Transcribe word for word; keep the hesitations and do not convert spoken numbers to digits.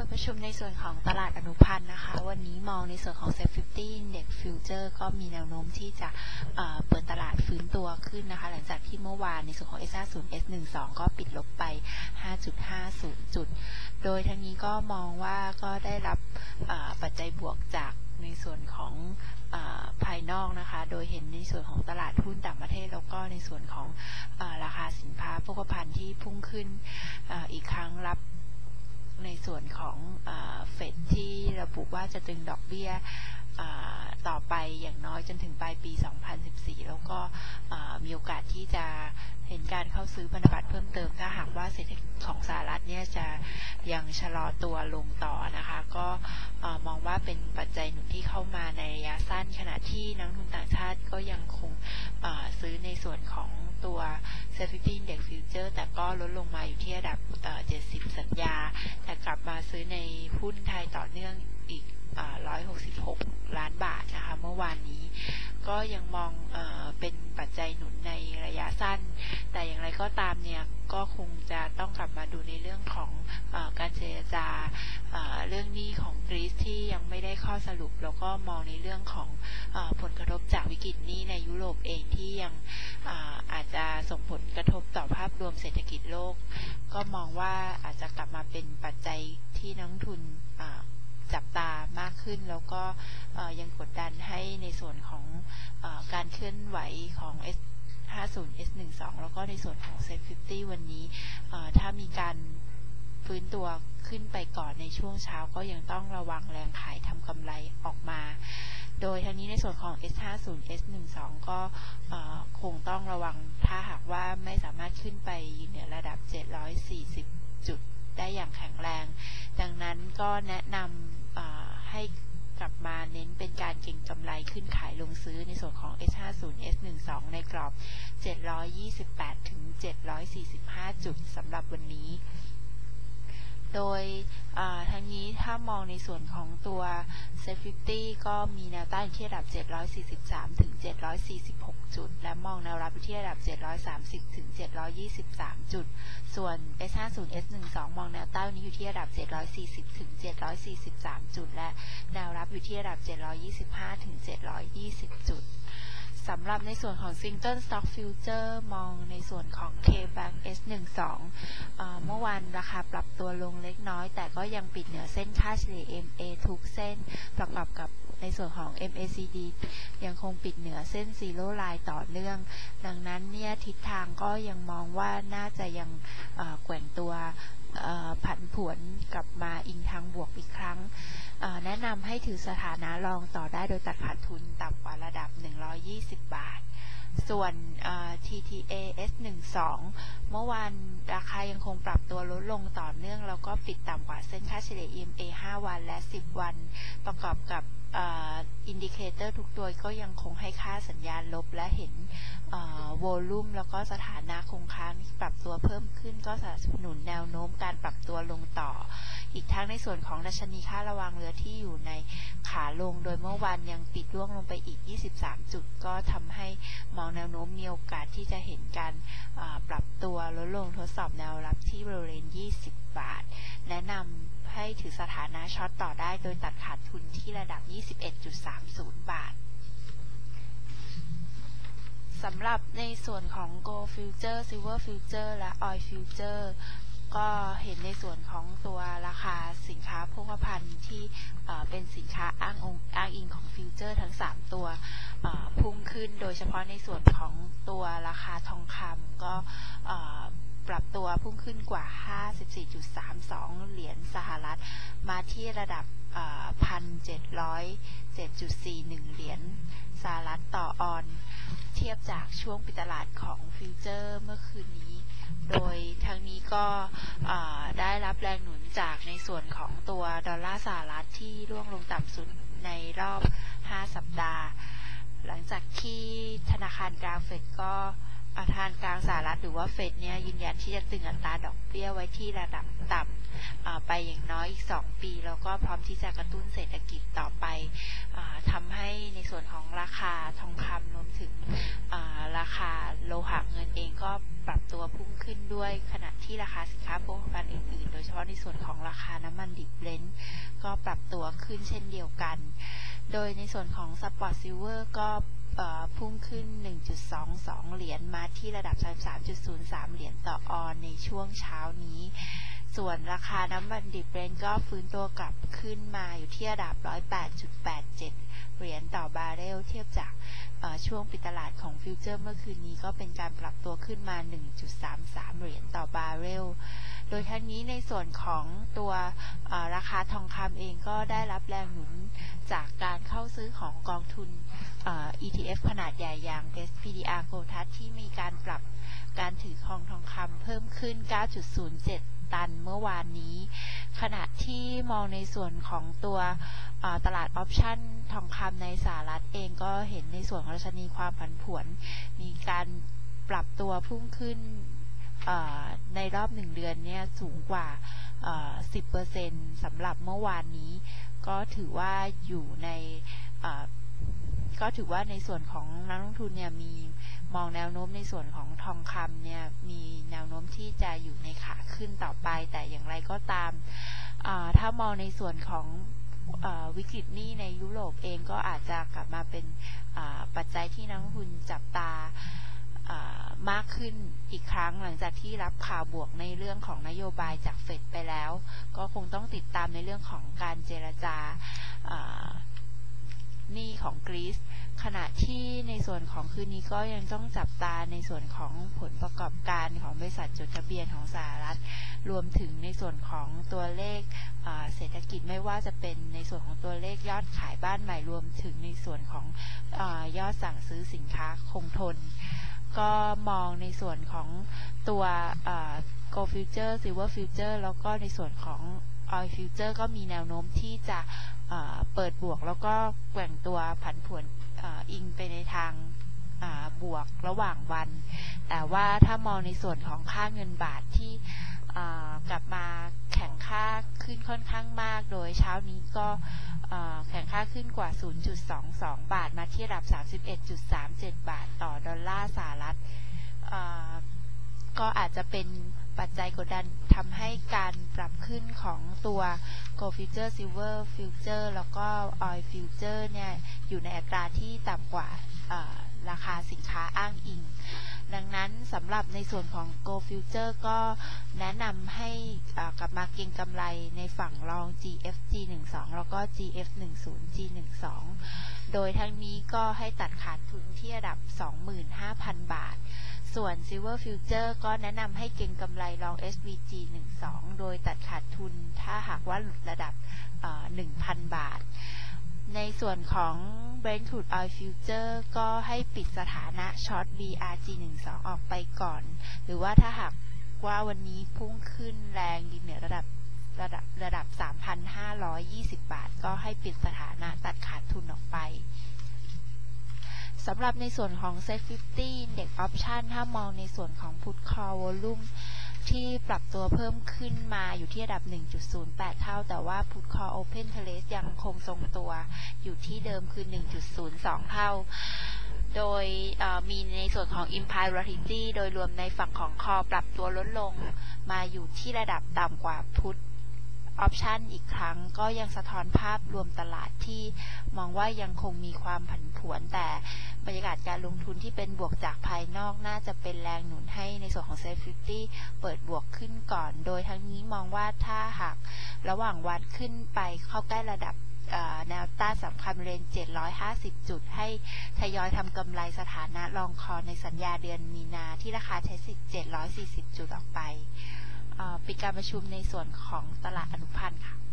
ปิดประชุมในส่วนของตลาดอนุพันธ์นะคะวันนี้มองในส่วนของ เซ็ต ห้าสิบ Index Future ก็มีแนวโน้มที่จะเอ่อเปิดตลาดฟื้นตัวขึ้นนะคะหลังจากที่เมื่อวานในส่วนของ เอส ห้าสิบ เอส สิบสอง ก็ปิดลบไป ห้าจุดห้าศูนย์ จุดโดยทั้งนี้ก็มองว่าก็ได้รับปัจจัยบวกจากในส่วนของภายนอกนะคะโดยเห็นในส่วนของตลาดหุ้นต่างประเทศแล้วก็ในส่วนของราคาสินค้าโภคภัณฑ์ที่พุ่งขึ้นอีกครั้งรับในส่วนของเฟดที่ระบุว่าจะตึงดอกเบี้ยต่อไปอย่างน้อยจนถึงปลายปี สองพันสิบสี่ แล้วก็มีโอกาสที่จะเห็นการเข้าซื้อพันธบัตรเพิ่มเติมถ้าหากว่าเศรษฐกิจของสหรัฐเนี่ยจะยังชะลอตัวลงต่อนะคะก็มองว่าเป็นปัจจัยหนุนที่เข้ามาในระยะสั้นขณะที่นักลงทุนต่างชาติก็ยังคงซื้อในส่วนของตัว เซ็ต ห้าสิบ Index Future แต่ก็ลดลงมาอยู่ที่ระดับเจ็ดสิบสัญญาแต่กลับมาซื้อในหุ้นไทยต่อเนื่องอีกหนึ่งร้อยหกสิบหกล้านบาทนะคะเมื่อวานนี้ก็ยังมองเอ่อเป็นปัจจัยหนุนในระยะสั้นแต่อย่างไรก็ตามเนี่ยก็คงจะต้องกลับมาดูในเรื่องของเอ่อการเจรจาเอ่อเรื่องหนี้ของกรีซที่ยังไม่ได้ข้อสรุปแล้วก็มองในเรื่องของเอ่อผลกระทบจากวิกฤตหนี้ในยุโรปเองที่ยังอ่าอาจจะส่งผลกระทบต่อภาพรวมเศรษฐกิจโลกก็มองว่าอาจจะกลับมาเป็นปัจจัยที่นักลงทุนอ่าจับตามากขึ้นแล้วก็ยังกดดันให้ในส่วนของอการเคลื่อนไหวของ เอส ห้าสิบ เอส สิบสอง แล้วก็ในส่วนของ เซ็ต ห้าสิบ วันนี้ถ้ามีการฟื้นตัวขึ้นไปก่อนในช่วงเช้าก็ยังต้องระวังแรงขายทำกำไรออกมาโดยทั้งนี้ในส่วนของ เอส ห้าสิบ เอส สิบสอง ก็คงต้องระวังถ้าหากว่าไม่สามารถขึ้นไปเหนือระดับเจ็ดร้อยสี่สิบจุดได้อย่างแข็งแรงดังนั้นก็แนะนำให้กลับมาเน้นเป็นการเก็งกำไรขึ้นขายลงซื้อในส่วนของ เอส ห้าสิบ เอส สิบสอง ในกรอบเจ็ดร้อยยี่สิบแปดถึงเจ็ดร้อยสี่สิบห้าจุดสำหรับวันนี้โดยทั้งนี้ถ้ามองในส่วนของตัว เซ็ต ห้าสิบ ก็มีแนวต้านที่ระดับเจ็ดร้อยสี่สิบสามถึงเจ็ดร้อยสี่สิบหกจุดและมองแนวรับที่ระดับเจ็ดร้อยสามสิบถึงเจ็ดร้อยยี่สิบสามจุดส่วน เอส ห้าสิบ เอส สิบสอง มองแนวต้านนี้อยู่ที่ระดับเจ็ดร้อยสี่สิบถึงเจ็ดร้อยสี่สิบสามจุดและแนวรับอยู่ที่ระดับเจ็ดร้อยยี่สิบห้าถึงเจ็ดร้อยยี่สิบจุดสำหรับในส่วนของ Singleton Stock Future มองในส่วนของ K-Bank เอส สิบสอง เอ่อเมื่อวานราคาปรับตัวลงเล็กน้อยแต่ก็ยังปิดเหนือเส้นค่าเฉลี่ย เอ็ม เอ ทุกเส้นประกอบกับในส่วนของ เอ็ม เอ ซี ดี ยังคงปิดเหนือเส้น Zero Line ต่อเนื่องดังนั้นเนี่ยทิศทางก็ยังมองว่าน่าจะยังแกว่งตัวผันผวนกลับมาอิงทางบวกอีกครั้งแนะนำให้ถือสถานะรองต่อได้โดยตัดขาดทุนต่ำกว่าระดับหนึ่งร้อยยี่สิบบาทส่วน ที ที เอ เอส สิบสอง เมื่อวานราคายังคงปรับตัวลดลงต่อเนื่องแล้วก็ปิดต่ำกว่าเส้นค่าเฉลี่ย อี เอ็ม เอ ห้า วันและสิบวันประกอบกับอินดิเคเตอร์ทุกตัวก็ยังคงให้ค่าสัญญาณลบและเห็นโวลุ่มแล้วก็สถานะคงค้างปรับตัวเพิ่มขึ้นก็สนับสนุนแนวโน้มการปรับตัวลงต่ออีกทั้งในส่วนของดัชนีค่าระวางเรือที่อยู่ในขาลงโดยเมื่อวานยังปิดร่วงลงไปอีกยี่สิบสามจุดก็ทำให้มองแนวโน้มมีโอกาสที่จะเห็นการปรับตัวลดลงทดสอบแนวรับที่บริเวณยี่สิบบาทแนะนำให้ถือสถานะช็อตต่อได้โดยตัดขาดทุนที่ระดับ ยี่สิบเอ็ดจุดสามศูนย์ บาทสำหรับในส่วนของ Gold Future Silver Future และ Oil Future ก็เห็นในส่วนของตัวราคาสินค้าโภคภัณฑ์ที่เป็นสินค้าอ้างองค์อ้างอิงของฟิวเจอร์ทั้งสามตัวพุ่งขึ้นโดยเฉพาะในส่วนของตัวราคาทองคำก็ปรับตัวพุ่งขึ้นกว่า ห้าสิบสี่จุดสามสอง เหรียญสหรัฐมาที่ระดับ หนึ่งพันเจ็ดร้อยเจ็ดจุดสี่หนึ่ง เหรียญสหรัฐต่อออนเทียบจากช่วงปิดตลาดของฟิวเจอร์เมื่อคืนนี้โดยทั้งนี้ก็ได้รับแรงหนุนจากในส่วนของตัวดอลลาร์สหรัฐที่ร่วงลงต่ำสุดในรอบห้าสัปดาห์หลังจากที่ธนาคารกลางเฟดก็ธนาคารกลางสหรัฐหรือว่าเฟดเนี่ยยืนยันที่จะตึงอัตราดอกเบี้ยไว้ที่ระดับต่ำไปอย่างน้อยอีกสองปีแล้วก็พร้อมที่จะกระตุ้นเศรษฐกิจต่อไปทำให้ในส่วนของราคาทองคำรวมถึงราคาโลหะเงินเองก็ปรับตัวพุ่งขึ้นด้วยขณะที่ราคาสินค้าโภคภัณฑ์อื่นๆโดยเฉพาะในส่วนของราคาน้ำมันดิบเบรนท์ก็ปรับตัวขึ้นเช่นเดียวกันโดยในส่วนของสปอตซิลเวอร์ก็พุ่งขึ้น หนึ่งจุดสองสอง เหรียญมาที่ระดับ สามจุดศูนย์สาม เหรียญต่อออนในช่วงเช้านี้ส่วนราคาน้ำมันดิบเบรนท์ก็ฟื้นตัวกลับขึ้นมาอยู่ที่ระดับ หนึ่งร้อยแปดจุดแปดเจ็ด เหรียญต่อบาร์เรลเทียบจากช่วงปิดตลาดของฟิวเจอร์เมื่อคืนนี้ก็เป็นการปรับตัวขึ้นมา หนึ่งจุดสามสาม เหรียญต่อบาร์เรลโดยทั้งนี้ในส่วนของตัวราคาทองคำเองก็ได้รับแรงหนุนจากการเข้าซื้อของกองทุน อี ที เอฟ ขนาดใหญ่อย่าง เอส พี ดี อาร์ Gold ที่มีการปรับการถือครองทองคำเพิ่มขึ้น เก้าจุดศูนย์เจ็ด ตันเมื่อวานนี้ขณะที่มองในส่วนของตัวตลาดออปชั่นทองคำในสหรัฐเองก็เห็นในส่วนของดัชนีความผันผวนมีการปรับตัวพุ่งขึ้นในรอบหนึ่งเดือนเนี่ยสูงกว่า สิบเปอร์เซ็นต์ สำหรับเมื่อวานนี้ก็ถือว่าอยู่ในก็ถือว่าในส่วนของนักลงทุนเนี่ยมีมองแนวโน้มในส่วนของทองคำเนี่ยมีแนวโน้มที่จะอยู่ในขาขึ้นต่อไปแต่อย่างไรก็ตามถ้ามองในส่วนของวิกฤตหนี้ในยุโรปเองก็อาจจะกลับมาเป็นปัจจัยที่นักลงทุนจับตามากขึ้นอีกครั้งหลังจากที่รับข่าวบวกในเรื่องของนโยบายจากเฟดไปแล้วก็คงต้องติดตามในเรื่องของการเจรจาหนี้ของกรีซขณะที่ในส่วนของคืนนี้ก็ยังต้องจับตาในส่วนของผลประกอบการของบริษัทจดทะเบียนของสหรัฐรวมถึงในส่วนของตัวเลขเศรษฐกิจไม่ว่าจะเป็นในส่วนของตัวเลขยอดขายบ้านใหม่รวมถึงในส่วนของยอดสั่งซื้อสินค้าคงทนก็มองในส่วนของตัว Gold Future Silver Future แล้วก็ในส่วนของ Oil Future ก็มีแนวโน้มที่จะเปิดบวกแล้วก็แกว่งตัวผันผวนอิงไปในทางบวกระหว่างวันแต่ว่าถ้ามองในส่วนของค่าเงินบาทที่กลับมาแข็งค่าขึ้นค่อนข้างมากโดยเช้านี้ก็แข็งค่าขึ้นกว่า ศูนย์จุดสองสอง บาทมาที่ระดับ สามสิบเอ็ดจุดสามเจ็ด บาทต่อดอลลาร์สหรัฐก็อาจจะเป็นปัจจัยกดดันทำให้การปรับขึ้นของตัว Gold Future Silver Future แล้วก็ Oil Future เนี่ยอยู่ในอัตราที่ต่ำกว่าราคาสินค้าอ้างอิงดังนั้นสำหรับในส่วนของ Gold Future ก็แนะนำให้กลับมาเก็งกำไรในฝั่งรอง จี เอฟ จี สิบสอง แล้วก็ จี เอฟ สิบ จี สิบสอง โดยทั้งนี้ก็ให้ตัดขาดทุนที่ระดับ สองหมื่นห้าพัน บาทส่วน Silver Future ก็แนะนำให้เก็งกำไรลอง เอส วี จี สิบสอง โดยตัดขาดทุนถ้าหากว่าหลุดระดับ หนึ่งพัน บาทในส่วนของ Brent Crude Oil Future ก็ให้ปิดสถานะช็อต บี อาร์ จี สิบสอง ออกไปก่อนหรือว่าถ้าหากว่าวันนี้พุ่งขึ้นแรงยืนเหนือระดับระดับระดับ สามพันห้าร้อยยี่สิบ บาทก็ให้ปิดสถานะตัดขาดทุนออกไปสำหรับในส่วนของ เซ็ต ห้าสิบ Index Option ถ้ามองในส่วนของ Put Call Volume ที่ปรับตัวเพิ่มขึ้นมาอยู่ที่ระดับ หนึ่งจุดศูนย์แปด เท่าแต่ว่า Put Call Open Interest ยังคงทรงตัวอยู่ที่เดิมคือ หนึ่งจุดศูนย์สอง เท่าโดยมีในส่วนของ Implied Volatility โดยรวมในฝั่งของ Call ปรับตัวลดลงมาอยู่ที่ระดับต่ำกว่า Put Option อีกครั้งก็ยังสะท้อนภาพรวมตลาดที่มองว่ายังคงมีความผันผวนแต่บรรยากาศการลงทุนที่เป็นบวกจากภายนอกน่าจะเป็นแรงหนุนให้ในส่วนของ เซ็ต ห้าสิบ เปิดบวกขึ้นก่อนโดยทั้งนี้มองว่าถ้าหากระหว่างวันขึ้นไปเข้าใกล้ระดับแนวต้านสำคัญเรนจ์เจ็ดร้อยห้าสิบจุดให้ทยอยทำกำไรสถานะลองคอในสัญญาเดือนมีนาที่ราคาใช้สิทธิ์เจ็ดร้อยสี่สิบจุดออกไปปิดการประชุมในส่วนของตลาดอนุพันธ์ค่ะ